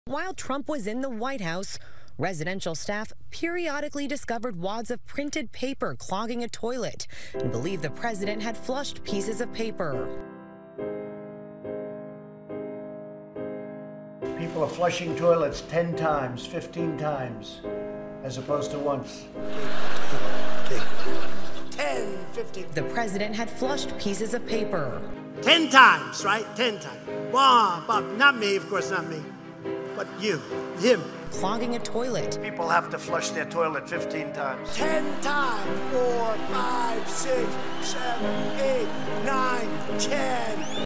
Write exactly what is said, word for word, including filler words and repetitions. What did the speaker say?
While Trump was in the White House, residential staff periodically discovered wads of printed paper clogging a toilet and believed the president had flushed pieces of paper. People are flushing toilets ten times, fifteen times, as opposed to once. ten, fifteen. The president had flushed pieces of paper. Ten times, right? Ten times. Bob, Bob, not me, of course, not me. But you, him. Clogging a toilet. People have to flush their toilet fifteen times. Ten times. Four, five, six, seven, eight, nine, ten.